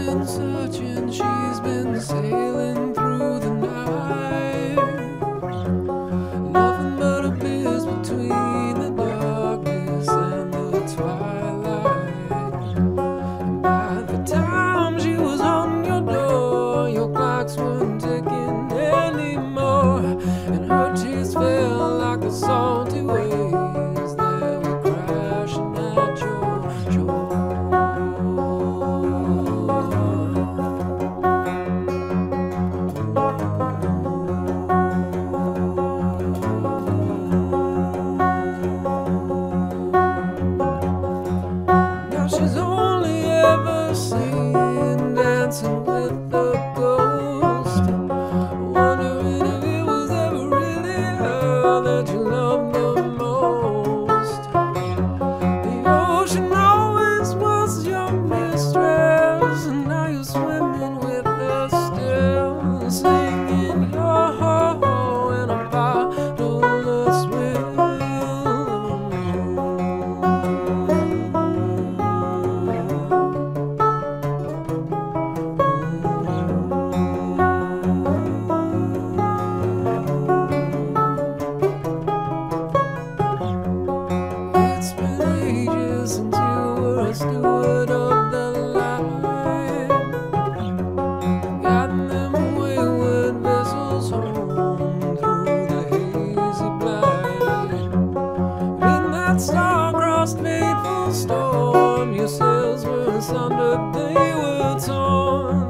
been searching, she's been sailing through the night. Nothing but abyss between the darkness and the twilight. And by the time she was on your door, your clocks weren't ticking anymore, and her tears fell like the salty waves that were crashing at your shore. She's only ever seen dancing with the ghost, wondering if it was ever really her that you loved the most. The ocean always was your mistress, and now you're swimming with her still, singing your ho-ho in a bottomless will. Steward of the line, guiding them wayward vessels home through the hazy blind. In that star-crossed fateful storm, your sails were sundered, they were torn.